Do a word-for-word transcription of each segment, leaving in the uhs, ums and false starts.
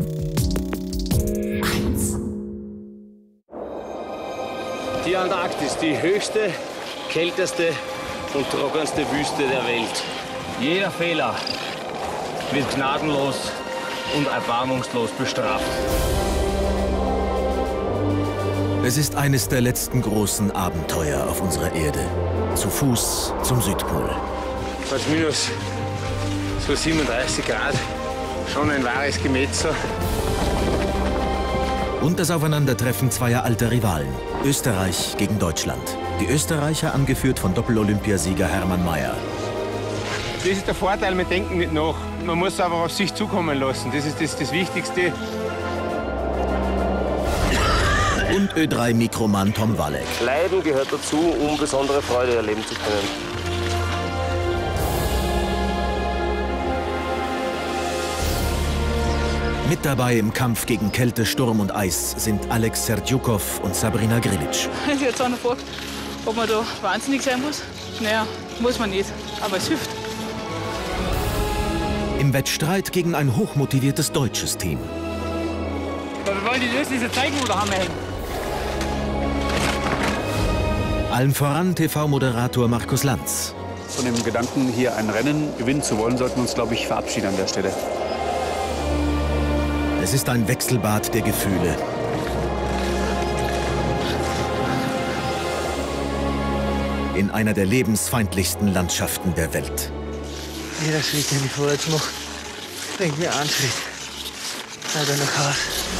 Die Antarktis, die höchste, kälteste und trockenste Wüste der Welt. Jeder Fehler wird gnadenlos und erbarmungslos bestraft. Es ist eines der letzten großen Abenteuer auf unserer Erde. Zu Fuß zum Südpol. Fast minus so siebenunddreißig Grad. Schon ein wahres Gemetzel. Und das Aufeinandertreffen zweier alter Rivalen. Österreich gegen Deutschland. Die Österreicher angeführt von Doppel-Olympiasieger Hermann Maier. Das ist der Vorteil, wir denken nicht nach. Man muss einfach auf sich zukommen lassen. Das ist das, das Wichtigste. Und Ö drei Mikromann Tom Walek. Leiden gehört dazu, um besondere Freude erleben zu können. Mit dabei im Kampf gegen Kälte, Sturm und Eis sind Alex Serdjukow und Sabrina Grilic. Ich jetzt auch noch vor, ob man da wahnsinnig sein muss. Naja, muss man nicht, aber es hilft. Im Wettstreit gegen ein hochmotiviertes deutsches Team. Wir wollen die östliche zeigen, wo da haben wir hängen. Allen voran T V-Moderator Markus Lanz. Von dem Gedanken, hier ein Rennen gewinnen zu wollen, sollten wir uns, glaube ich, verabschieden an der Stelle. Es ist ein Wechselbad der Gefühle. In einer der lebensfeindlichsten Landschaften der Welt. Jeder Schritt, den ich vorwärts mache, bringt mir einen Schritt. Leider noch hart.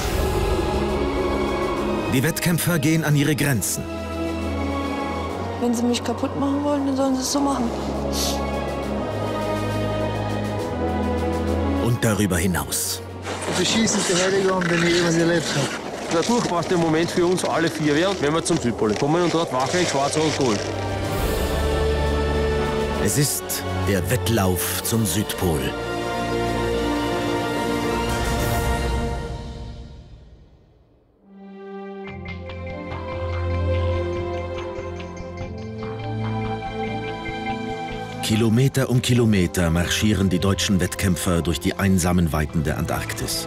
Die Wettkämpfer gehen an ihre Grenzen. Wenn sie mich kaputt machen wollen, dann sollen sie es so machen. Und darüber hinaus. Das beschissenste Heiligabend, den ich jemals erlebt habe. Der durchbrachte Moment für uns alle vier wäre, wenn wir zum Südpol kommen und dort wackelig schwarz und Gold. Es ist der Wettlauf zum Südpol. Kilometer um Kilometer marschieren die deutschen Wettkämpfer durch die einsamen Weiten der Antarktis.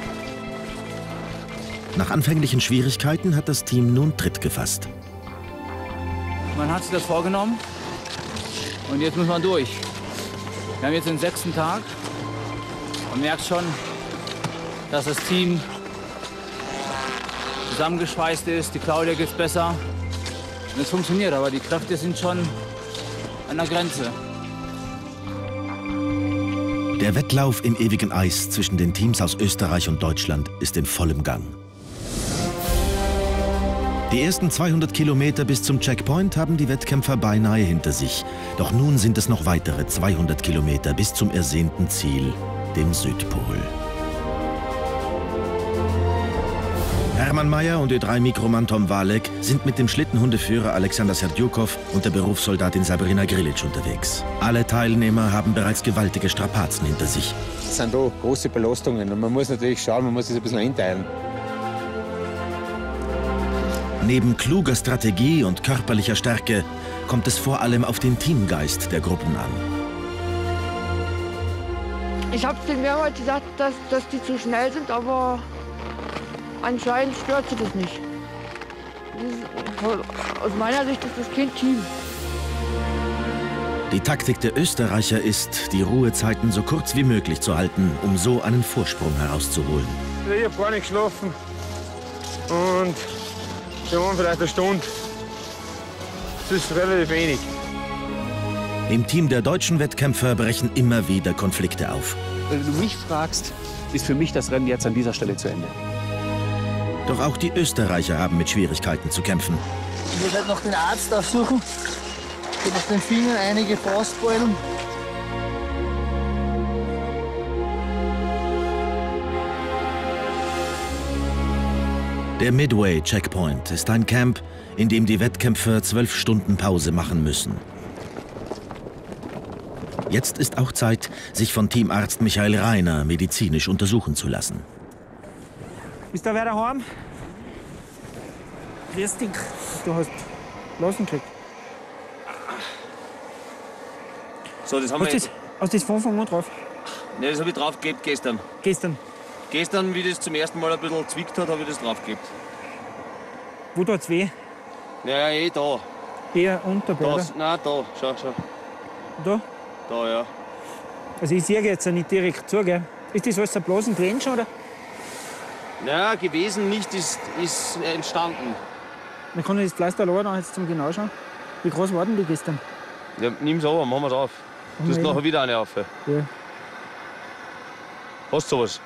Nach anfänglichen Schwierigkeiten hat das Team nun Tritt gefasst. Man hat sich das vorgenommen und jetzt muss man durch. Wir haben jetzt den sechsten Tag. Man merkt schon, dass das Team zusammengeschweißt ist. Die Claudia geht's besser. Und es funktioniert, aber die Kräfte sind schon an der Grenze. Der Wettlauf im ewigen Eis zwischen den Teams aus Österreich und Deutschland ist in vollem Gang. Die ersten zweihundert Kilometer bis zum Checkpoint haben die Wettkämpfer beinahe hinter sich. Doch nun sind es noch weitere zweihundert Kilometer bis zum ersehnten Ziel, dem Südpol. Hermann Maier und Ö drei Mikromann Tom Walek sind mit dem Schlittenhundeführer Alexander Serdjukow und der Berufssoldatin Sabrina Grilic unterwegs. Alle Teilnehmer haben bereits gewaltige Strapazen hinter sich. Das sind da große Belastungen und man muss natürlich schauen, man muss es ein bisschen einteilen. Neben kluger Strategie und körperlicher Stärke kommt es vor allem auf den Teamgeist der Gruppen an. Ich habe denen mehrmals gesagt, dass, dass die zu schnell sind, aber anscheinend stört sie das nicht. Das ist, aus meiner Sicht ist das kein Team. Die Taktik der Österreicher ist, die Ruhezeiten so kurz wie möglich zu halten, um so einen Vorsprung herauszuholen. Ich habe gar nicht geschlafen und wir haben vielleicht eine Stunde. Das ist relativ wenig. Im Team der deutschen Wettkämpfer brechen immer wieder Konflikte auf. Wenn du mich fragst, ist für mich das Rennen jetzt an dieser Stelle zu Ende. Doch auch die Österreicher haben mit Schwierigkeiten zu kämpfen. Ich werde noch den Arzt aufsuchen. Geht auf den Fingern einige Frostbeulen. Der Midway Checkpoint ist ein Camp, in dem die Wettkämpfer zwölf Stunden Pause machen müssen. Jetzt ist auch Zeit, sich von Teamarzt Michael Reiner medizinisch untersuchen zu lassen. Ist da wer daheim? Grüß dich. Du hast Blasen gekriegt. So, das haben hast wir das, hast du das von Anfang an drauf? Ne, das habe ich drauf gegeben gestern. Gestern. Gestern, wie das zum ersten Mal ein bisschen zwickt hat, habe ich das draufgeklebt. Wo tut's weh? Naja, eh da. Eher unterbei, Da, oder? nein, da, schau, schau. Da? Da, ja. Also ich sehe jetzt nicht direkt zu, gell? Ist das alles ein bloßen Tränen schon, oder? Naja, gewesen nicht, ist, ist entstanden. Dann kann ich das Pflaster anschauen, jetzt zum genau schauen. Wie groß war denn die gestern? Ja, nimm's aber, machen wir's auf. Du hast wir nachher wieder eine auf. Ja. Hast du sowas?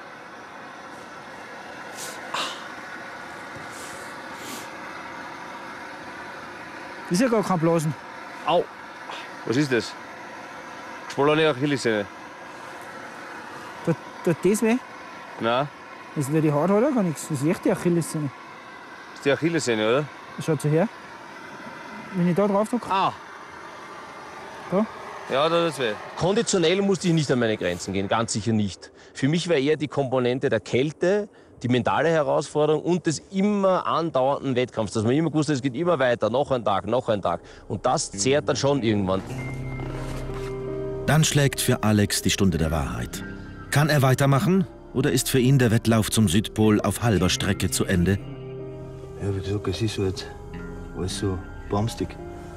Das ist ja gar kein Blasen. Au! Was ist das? Geschwollene Achillessehne. Tut, tut das weh? Nein, Das ist ja die Haut hat ja gar nichts. Das ist echt die Achillessehne. das ist die Achillessehne, oder? Schaut so her. Wenn ich da drauf drücke. Ah! Da? Ja, da ist weh. Konditionell musste ich nicht an meine Grenzen gehen, ganz sicher nicht. Für mich war eher die Komponente der Kälte, die mentale Herausforderung und des immer andauernden Wettkampfs, dass man immer gewusst hat, es geht immer weiter, noch ein Tag, noch ein Tag. Und das zehrt dann schon irgendwann. Dann schlägt für Alex die Stunde der Wahrheit. Kann er weitermachen oder ist für ihn der Wettlauf zum Südpol auf halber Strecke zu Ende? Ja, wie gesagt, es ist halt alles so bremstig.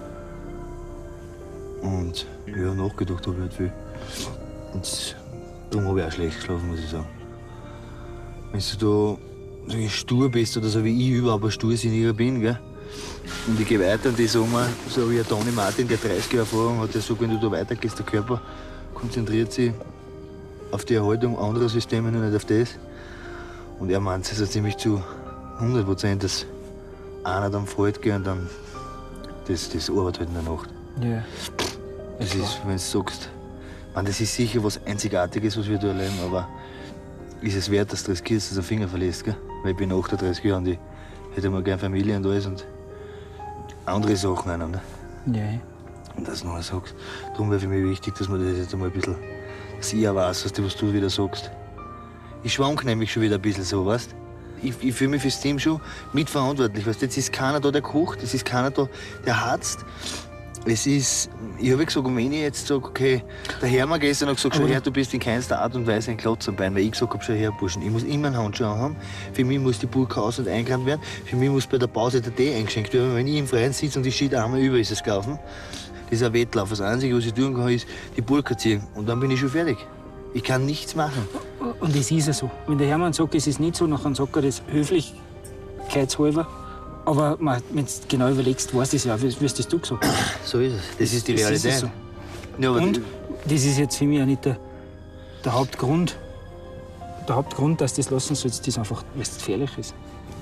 Und ja, nachgedacht habe ich halt viel. Und darum habe ich auch schlecht geschlafen, muss ich sagen. Wenn du da so stur bist oder so wie ich überhaupt ein Stursinniger bin, gell? Und ich gehe weiter und die sagen mir, so wie ein Tony Martin, der dreißig Jahre Erfahrung hat, der sagt, wenn du da weitergehst, der Körper konzentriert sich auf die Erhaltung anderer Systeme und nicht auf das. Und er meint es also ziemlich zu hundert Prozent, dass einer dann fällt geht und dann das, das arbeitet halt in der Nacht. Ja. Das ist, wenn du sagst, man, das ist sicher was Einzigartiges, was wir da erleben, aber ist es wert, dass du riskierst, dass du den Finger verlässt, gell? Weil ich bin achtunddreißig Jahre und ich hätte mal gerne Familie und alles und andere Sachen auch noch, ne? Ja. Und das noch sagst. Darum wäre für mich wichtig, dass man das jetzt einmal ein bisschen, dass ich auch weiß, was du, was du wieder sagst. Ich schwank nämlich schon wieder ein bisschen so, weißt? Ich, ich fühle mich fürs Team schon mitverantwortlich, weißt? Jetzt ist keiner da, der kocht, es ist keiner da, der harzt. Es ist, ich habe gesagt, wenn ich jetzt sage, okay, der Hermann gestern hat gesagt, schau her, du bist in keinster Art und Weise ein Klotz am Bein, weil ich gesagt habe, schau her, Burschen, ich muss immer einen Handschuh haben. Für mich muss die Burka aus- und eingerannt werden. Für mich muss bei der Pause der Tee eingeschenkt werden. Wenn ich im Freien sitze und die steht einmal über, ist es gelaufen. Das ist ein Wettlauf. Das Einzige, was ich tun kann, ist die Burka ziehen. Und dann bin ich schon fertig. Ich kann nichts machen. Und es ist ja so. Wenn der Hermann sagt, es ist nicht so, dann sagt er das höflichkeitshalber. Aber wenn du genau überlegst, weißt du das ja, wie hast das du gesagt? So ist es. Das ist die Das Realität. ist so. Ja, aber Und das ist jetzt für mich auch nicht der, der Hauptgrund. Der Hauptgrund, dass du das lassen sollst, ist einfach, weil es gefährlich ist.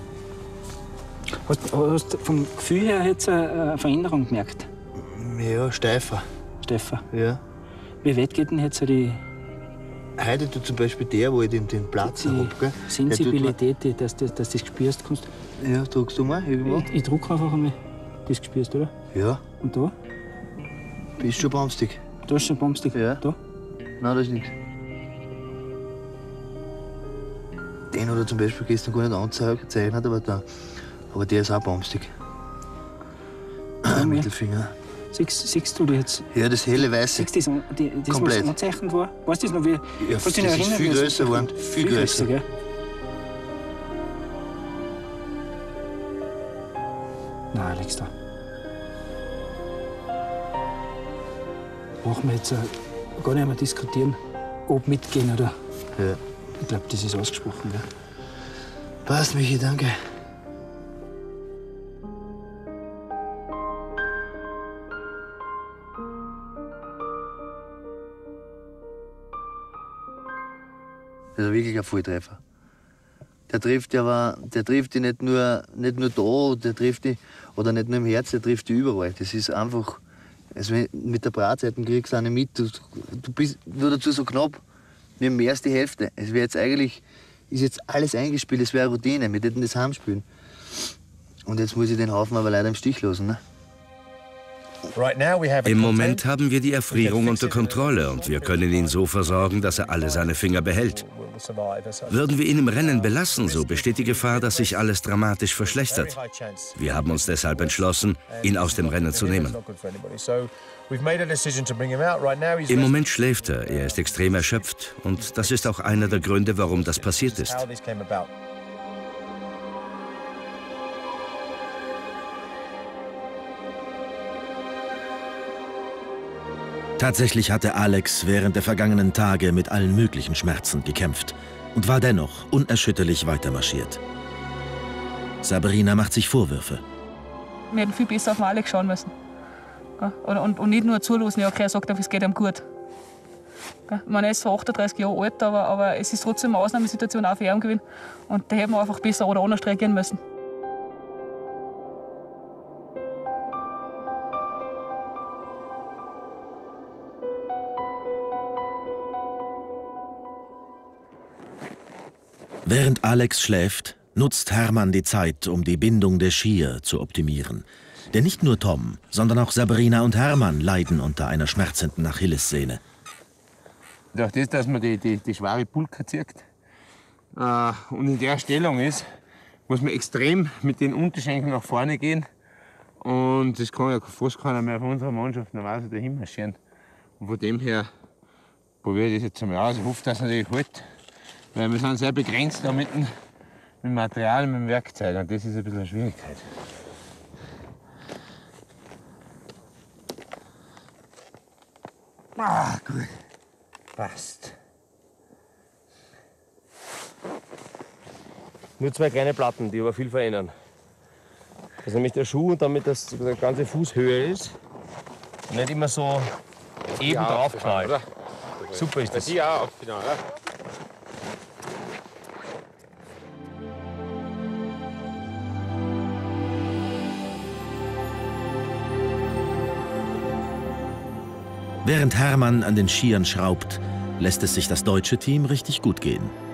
Hast du vom Gefühl her jetzt eine Veränderung gemerkt? Ja, steifer. Stefan? Ja. Wie weit geht denn jetzt die... Heute tut zum Beispiel der, wo ich den, den Platz die habe, gell? Sensibilität, die, dass, dass, dass du das spürst kannst. Ja, drückst du mal irgendwo? Ich, ich drück einfach einmal. Das spürst du, oder? Ja. Und da? Bist schon bremstig. Da ist schon bremstig. Ja. Da? Nein, da ist nichts. Den hat er zum Beispiel gestern gar nicht angezeichnet, aber, der, aber der ist auch bremstig. Mittelfinger. Siehst, siehst du die jetzt? Ja, das helle Weiße. Siehst du das, die, das Komplett. was angezeichnet war? Weißt du das noch? Wie, Ja, kannst du das dich noch ist erinnern, viel wie das größer geworden. angezeichnet Viel war? größer. Gell? Nein, Alex, da. Brauchen wir jetzt äh, gar nicht mehr diskutieren, ob mitgehen oder. Ja. Ich glaube, das ist ausgesprochen, gell? Passt, Michi, danke. Das ist wirklich ein Volltreffer. Der trifft ja aber, der trifft die nicht nur, nicht nur da, der trifft die, oder nicht nur im Herz, der trifft die überall. Das ist einfach, also mit der Bratseiten kriegst du auch nicht mit. Du, du bist nur dazu so knapp, wir haben mehr als die Hälfte. Es wäre jetzt eigentlich, ist jetzt alles eingespielt, es wäre Routine, wir hätten das heimspielen. Und jetzt muss ich den Haufen aber leider im Stich lassen. Ne? Im Moment haben wir die Erfrierung unter Kontrolle und wir können ihn so versorgen, dass er alle seine Finger behält. Würden wir ihn im Rennen belassen, so besteht die Gefahr, dass sich alles dramatisch verschlechtert. Wir haben uns deshalb entschlossen, ihn aus dem Rennen zu nehmen. Im Moment schläft er, er ist extrem erschöpft und das ist auch einer der Gründe, warum das passiert ist. Tatsächlich hatte Alex während der vergangenen Tage mit allen möglichen Schmerzen gekämpft und war dennoch unerschütterlich weitermarschiert. Sabrina macht sich Vorwürfe. Wir hätten viel besser auf den Alex schauen müssen. Und, und, und nicht nur zulassen, ja, okay, er sagt, es geht ihm gut. Ich meine, er ist zwar achtunddreißig Jahre alt, aber, aber es ist trotzdem eine Ausnahmesituation auch für ihn gewesen. Und da hätten wir einfach besser oder anders reagieren müssen. Während Alex schläft, nutzt Hermann die Zeit, um die Bindung der Skier zu optimieren. Denn nicht nur Tom, sondern auch Sabrina und Hermann leiden unter einer schmerzenden Achillessehne. Durch das, dass man die, die, die schwere Pulka zieht äh, und in der Stellung ist, muss man extrem mit den Unterschenkeln nach vorne gehen. Und das kann ja fast keiner mehr von unserer Mannschaft normalerweise dahin marschieren. Und von dem her probiere ich das jetzt einmal aus. Ich hoffe, dass es natürlich hält. Weil wir sind sehr begrenzt da mit dem, mit dem Material, mit dem Werkzeug. Und das ist ein bisschen eine Schwierigkeit. Ah, gut. Passt. Nur zwei kleine Platten, die aber viel verändern. Dass nämlich der Schuh und damit das, die ganze Fußhöhe ist. Und nicht immer so eben ja, drauf knallt. Super ist das. Ja, auf Final, ja. Während Hermann an den Skiern schraubt, lässt es sich das deutsche Team richtig gut gehen.